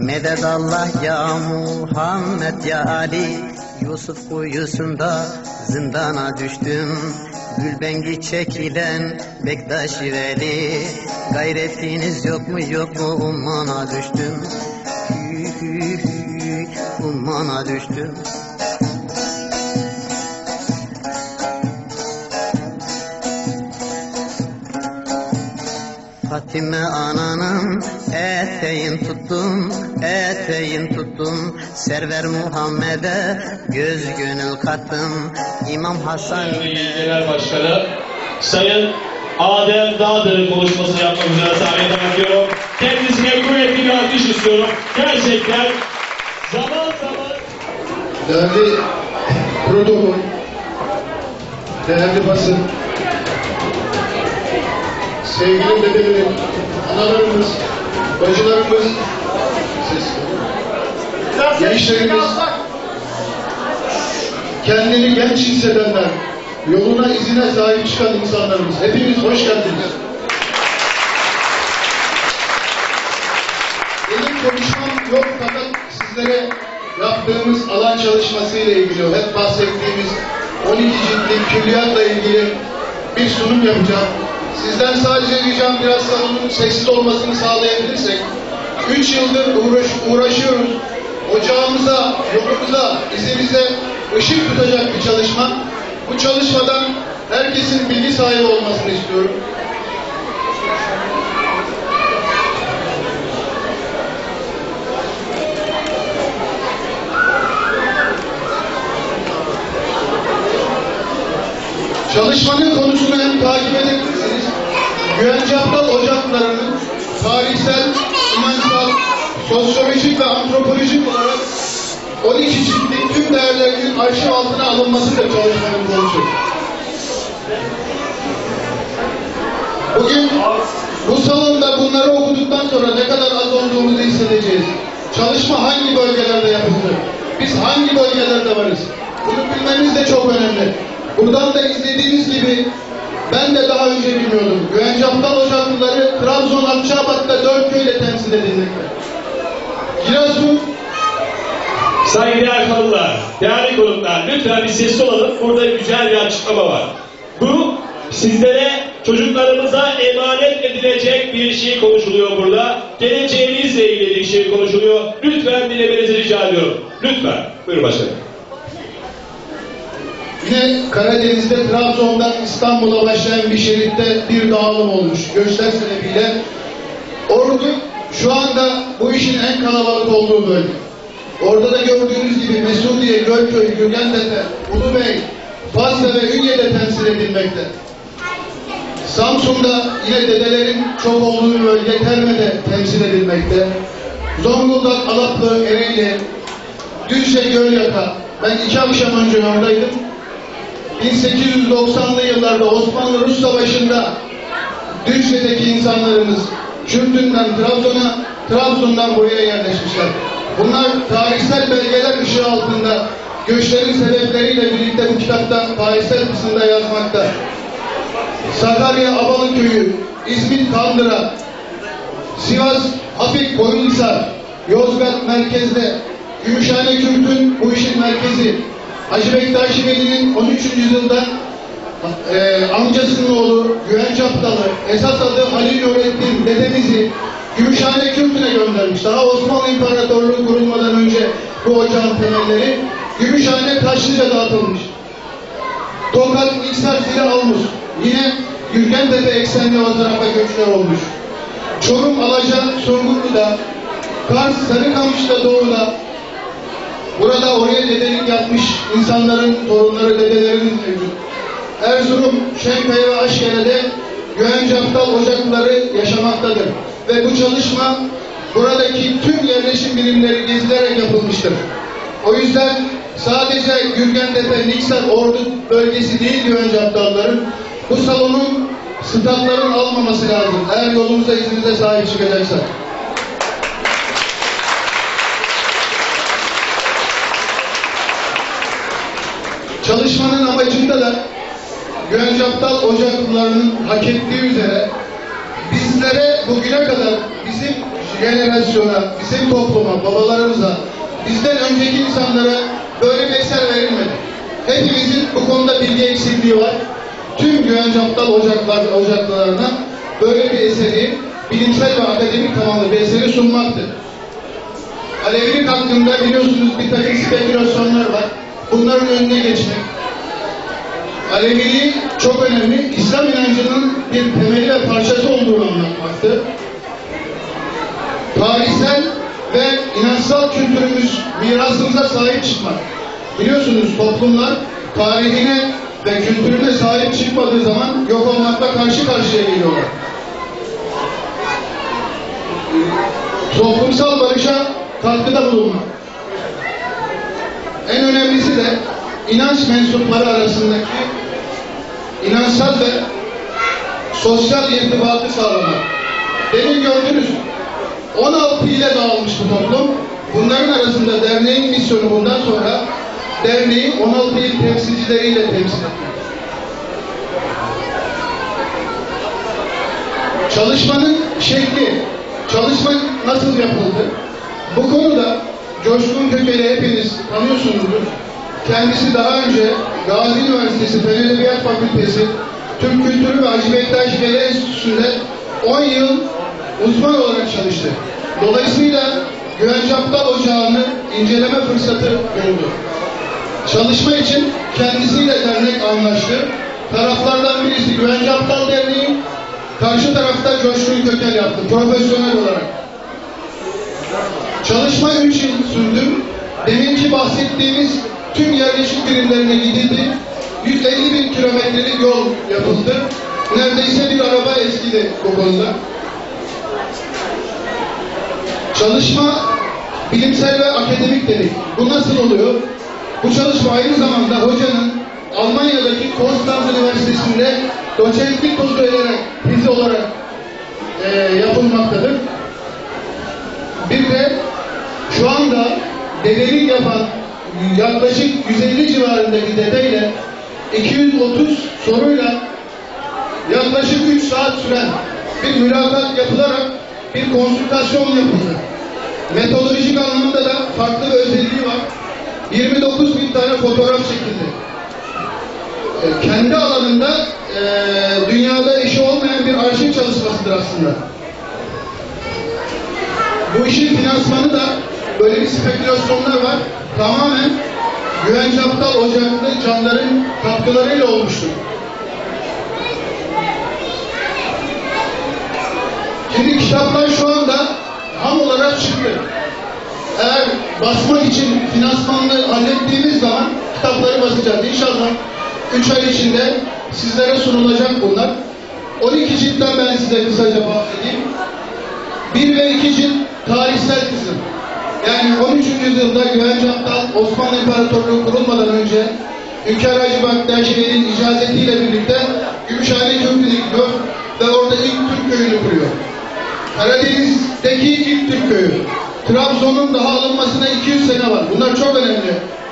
Medet Allah ya Muhammed ya Ali, Yusuf kuyusunda zindana düştüm. Gülbengi çekilen Bektaş Veli, gayretiniz yok mu ummana düştüm. Hü hü hü, ummana düştüm. Fatime ananın eteğin tuttum, Server Muhammed'e göz gönül kattım. İmam Hasan Genel Başkanı Sayın Adem Dağdır'ın konuşmasını yapmak üzere sahneye davet ediyorum. Kendisine kuvvetli bir alkış istiyorum. Gerçekten zaman değerli protokol, değerli basın, sevgili dedelerim, analarımız, bacılarımız, gençlerimiz, kendini genç hissedenler, yoluna izine sahip çıkan insanlarımız, hepiniz hoş geldiniz. Benim konuşmam yok fakat sizlere yaptığımız alan çalışması ile ilgili, hep bahsettiğimiz 12 ciltlik külliyatla ilgili bir sunum yapacağım. Sizden sadece ricam biraz salonun sessiz olmasını sağlayabilirsek. 3 yıldır uğraşıyoruz. Ocağımıza, yolumuza, izimize ışık tutacak bir çalışma. Bu çalışmadan herkesin bilgi sahibi olmasını istiyorum. Çalışmanın konusunu hem takip edebilirsiniz. Güvence Aptal Ocakları'nın tarihsel, inansal, sosyolojik ve antropolojik olarak 12 ciltlik tüm değerlerinin arşiv altına alınması da çalışmanın konusu. Bugün bu salonda bunları okuduktan sonra ne kadar az olduğumuzu hissedeceğiz. Çalışma hangi bölgelerde yapıldı? Biz hangi bölgelerde varız? Bunu bilmemiz de çok önemli. Buradan da izlediğiniz gibi ben de daha önce bilmiyordum. Güvence Aptal Ocaklıları Trabzon Akçabat'ta 4 köyde temsil edilmekte. Giresun. Saygıdeğer Erkanlılar, değerli konuklar, lütfen bir sesli olalım. Burada güzel bir açıklama var. Bu sizlere, çocuklarımıza emanet edilecek bir şey konuşuluyor burada. Geleceğinizle ilgili bir şey konuşuluyor. Lütfen dinlemenizi rica ediyorum. Lütfen. Buyurun başkanım. Yine Karadeniz'de Trabzon'dan İstanbul'a başlayan bir şeritte bir dağılım olmuş. Göçler sebebiyle Ordu şu anda bu işin en kalabalık olduğu bölge. Orada da gördüğünüz gibi Mesudiye, Gölköy, Gürgentepe, Ulubey, Fasla ve Ünye'de temsil edilmekte. Samsun'da yine dedelerin çok olduğu bölge Terme'de temsil edilmekte. Zonguldak, Alaplı, Ereğli, Düzce, Gölyaka. Ben 2 akşam önce oradaydım. 1890'lı yıllarda Osmanlı-Rus Savaşı'nda Düzce'deki insanlarımız Kürdün'den Trabzon'a, Trabzon'dan buraya yerleşmişler. Bunlar tarihsel belgeler ışığı altında göçlerin sebepleriyle birlikte bu kitapta tarihsel kısımda yazmakta. Sakarya Abalı Köyü, İzmit Kandıra, Sivas Hafik Koyunhisar, Yozgat merkezde, Gümüşhane Kürt'ün bu işin merkezi. Hacı Bektaş Veli'nin 13. yüzyılda amcasının oğlu Güvence Aptalı, esas adı Halil Nurettin dedemizi Gümüşhane Kürt'üne göndermiş. Daha Osmanlı İmparatorluğu kurulmadan önce bu ocağın temelleri Gümüşhane Taşlıca'da atılmış. Tokat, İksar, Zile almış. Yine Gürgentepe eksenli o tarafa göçler olmuş. Çorum, Alaca, Sungurlu'da, Kars, Sarıkamış'ta doğuda. Burada oraya dedelik yapmış insanların torunları, dedelerimiz mevcut. Erzurum, Şenkaya ve Aşkele'de Güvence Aptal Ocakları yaşamaktadır. Ve bu çalışma buradaki tüm yerleşim birimleri gezilerek yapılmıştır. O yüzden sadece Gürgentepe, Niksar, Ordu bölgesi değil Güvence Aptalların, bu salonun statların almaması lazım. Eğer yolumuza, iznimize sahip çıkacaksak. Çalışmanın amacında da Güvence Aptal Ocaklılarının hak ettiği üzere bizlere bugüne kadar bizim jenerasyona, bizim topluma, babalarımıza, bizden önceki insanlara böyle bir eser verilmedi. Hepimizin bu konuda bilgi eksikliği var. Tüm Güvenç Aptal ocaklarına böyle bir eseri, bilimsel ve akademik tamamlı bir eseri sunmaktır. Alevilik hakkında biliyorsunuz bir takım spekülasyonlar var. Bunların önüne geçmek. Aleviliği çok önemli. İslam inancının bir temeli ve parçası olduğunu anlatmaktır. Tarihsel ve inançsal kültürümüz, mirasımıza sahip çıkmak. Biliyorsunuz toplumlar tarihine ve kültürüne sahip çıkmadığı zaman yok olmakla karşı karşıya geliyorlar. Toplumsal barışa katkıda bulunmak. En önemlisi de inanç mensupları arasındaki inançsal ve sosyal irtibatı sağlamak. Demin gördünüz, 16 ile dağılmış bu toplum. Bunların arasında derneğin misyonu bundan sonra derneği 16 il temsilcileriyle temsil ediyor. Çalışmanın şekli, çalışma nasıl yapıldı? Bu konuda Coşkun Kökel'i hepiniz tanıyorsunuzdur. Kendisi daha önce Gazi Üniversitesi Fen Edebiyat Fakültesi Türk Kültürü ve Hacı Bektaş Veli Enstitüsü'nde 10 yıl uzman olarak çalıştı. Dolayısıyla Güvenç Aptal Ocağı'nı inceleme fırsatı buldu. Çalışma için kendisiyle dernek anlaştı. Taraflardan birisi Güvenç Aptal Derneği, karşı tarafta Coşkun Kökel yaptı, profesyonel olarak. Çalışma 3 yıl sürdü. Deminki bahsettiğimiz tüm yerleşik birimlerine gidildi. 150 bin kilometrelik yol yapıldı. Neredeyse bir araba eskidi bu konuda. Çalışma bilimsel ve akademik dedik. Bu nasıl oluyor? Bu çalışma aynı zamanda hocanın Almanya'daki Konstanz Üniversitesi'nde doçentlik kozu ederek, tezi olarak yapılmaktadır. Bir de şu anda dedelik yapan yaklaşık 150 civarındaki dedeyle 230 soruyla yaklaşık 3 saat süren bir mülakat yapılarak bir konsültasyon yapıldı. Metodolojik anlamda da farklı bir özelliği var. 29 bin tane fotoğraf çekildi. Kendi alanında dünyada eşi olmayan bir arşiv çalışmasıdır aslında. Bu işin finansmanı da böyle bir spekülasyonlar var. Tamamen Güvenç Aptal Ocaklı canların katkılarıyla olmuştur. Şimdi kitaplar şu anda ham olarak çıktı. Eğer basmak için finansmanını hallettiğimiz zaman kitapları basacağız. İnşallah 3 ay içinde sizlere sunulacak bunlar. 12 ciltten ben size kısaca bahsedeyim. 1 ve 2 cilt tarihsel kısım. Yani 13. yüzyılda Güvenç Aptal Osmanlı İmparatorluğu kurulmadan önce Hünkâr Hacı Bektaş Veli'nin icazetiyle birlikte Gümüşhane Köprü'ne gidiyor ve orada ilk Türk köyünü kuruyor. Karadeniz'deki ilk Türk köyü. Trabzon'un daha alınmasına 200 sene var. Bunlar çok önemli.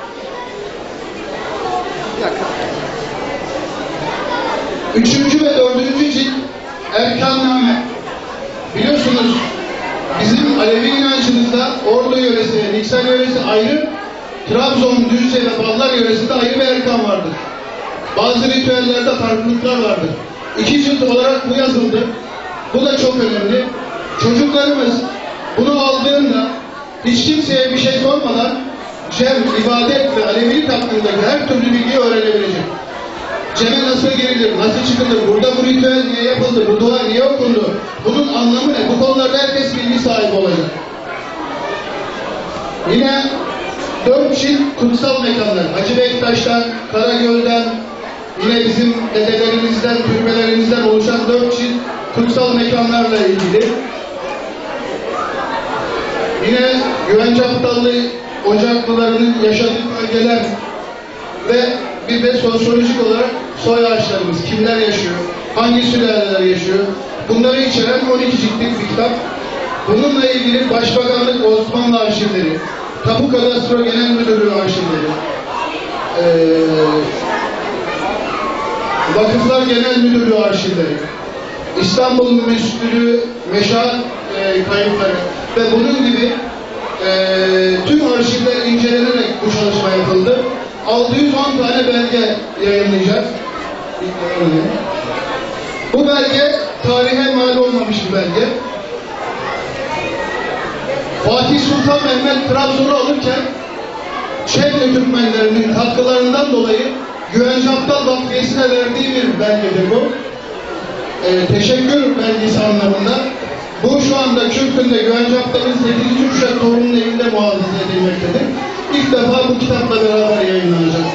Üçüncü ve 4. cilt Erkanname. Biliyorsunuz bizim Alevi inancımızda Ordu yöresi, Niksar yöresi ayrı, Trabzon, Düzce ve Ballar yöresinde ayrı bir erkan vardır. Bazı ritüellerde farklılıklar vardır. 2 cilt olarak bu yazıldı. Bu da çok önemli. Çocuklarımız bunu aldığında hiç kimseye bir şey sormadan cem, ibadet ve Alevilik hakkındaki her türlü bilgiyi öğrenebilecek. Cem'e nasıl girilir, nasıl çıkılır, burada bu ritüel niye yapıldı, bu dua niye okundu, bunun anlamı ne? Bu konularda herkes bilgi sahibi olacak. Yine 4 cilt kutsal mekanlar. Hacı Bektaş'tan, Karagöl'den, yine bizim dedelerimizden, türbelerimizden oluşan 4 cilt kutsal mekanlarla ilgili. Yine Güvenç Aptallı Ocaklılarının yaşadığı bölgeler ve bir de sosyolojik olarak soy ağaçlarımız, kimler yaşıyor, hangi sülaleler yaşıyor, bunları içeren 12 ciltlik bir kitap. Bununla ilgili Başbakanlık Osmanlı arşivleri, Tapu Kadastro Genel Müdürlüğü arşivleri, Vakıflar Genel Müdürlüğü arşivleri, İstanbul Müslülüğü meşahat kayıtları ve bunun gibi tüm arşivler incelenerek bu çalışma yapıldı. 610 tane belge yayınlayacağız. Bu belge tarihe mal olmamış bir belge. Fatih Sultan Mehmet Trabzon'u alırken Çetne Türkmenlerinin katkılarından dolayı Güvence Aptal Vakfiyesi'ne verdiği bir belgedir bu. Teşekkür belgesi anlamında. Bu şu anda Kürkün'de Güvence Aptal'ın 8. kuşak torunun evinde muhafaza edilmektedir. İlk defa bu kitapla beraber yayınlanacak.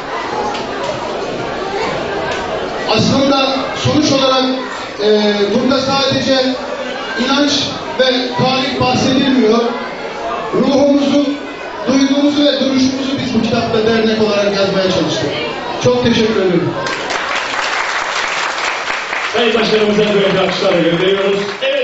Aslında sonuç olarak burada sadece inanç ve tarih bahsedilmiyor. Ruhumuzu, duygumuzu ve duruşumuzu biz bu kitapta dernek olarak yazmaya çalıştık. Çok teşekkür ederim. Sayın Başkanımıza böyle bir alkışlarla gönderiyoruz.